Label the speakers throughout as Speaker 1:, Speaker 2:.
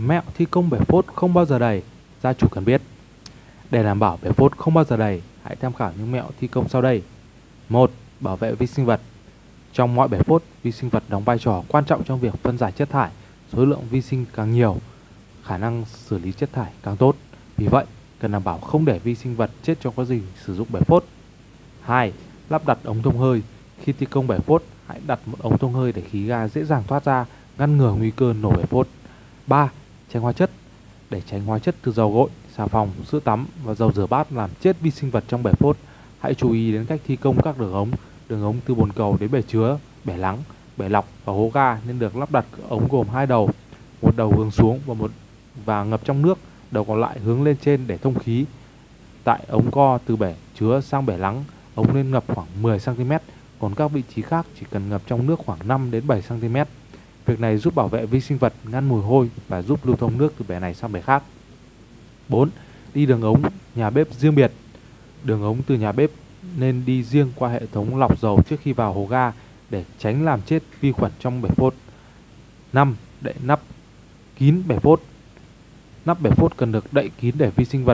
Speaker 1: Mẹo thi công bể phốt không bao giờ đầy, gia chủ cần biết. Để đảm bảo bể phốt không bao giờ đầy, hãy tham khảo những mẹo thi công sau đây. 1. Bảo vệ vi sinh vật. Trong mọi bể phốt, vi sinh vật đóng vai trò quan trọng trong việc phân giải chất thải. Số lượng vi sinh càng nhiều, khả năng xử lý chất thải càng tốt. Vì vậy, cần đảm bảo không để vi sinh vật chết trong quá trình sử dụng bể phốt. 2. Lắp đặt ống thông hơi. Khi thi công bể phốt, hãy đặt một ống thông hơi để khí ga dễ dàng thoát ra, ngăn ngừa nguy cơ nổ bể phốt. 3. Tránh hóa chất. Để tránh hóa chất từ dầu gội, xà phòng, sữa tắm và dầu rửa bát làm chết vi sinh vật trong bể phốt, hãy chú ý đến cách thi công các đường ống. Đường ống từ bồn cầu đến bể chứa, bể lắng, bể lọc và hố ga nên được lắp đặt ống gồm hai đầu, một đầu hướng xuống và ngập trong nước, đầu còn lại hướng lên trên để thông khí. Tại ống co từ bể chứa sang bể lắng, ống nên ngập khoảng 10 cm, còn các vị trí khác chỉ cần ngập trong nước khoảng 5 đến 7 cm. Việc này giúp bảo vệ vi sinh vật, ngăn mùi hôi và giúp lưu thông nước từ bể này sang bể khác. 4. Đi đường ống nhà bếp riêng biệt. Đường ống từ nhà bếp nên đi riêng qua hệ thống lọc dầu trước khi vào hố ga để tránh làm chết vi khuẩn trong bể phốt. 5. Đậy nắp kín bể phốt. Nắp bể phốt cần được đậy kín để vi sinh vật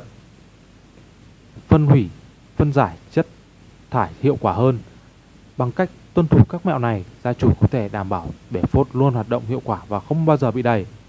Speaker 1: phân giải chất thải hiệu quả hơn. Bằng cách tuân thủ các mẹo này, gia chủ có thể đảm bảo bể phốt luôn hoạt động hiệu quả và không bao giờ bị đầy.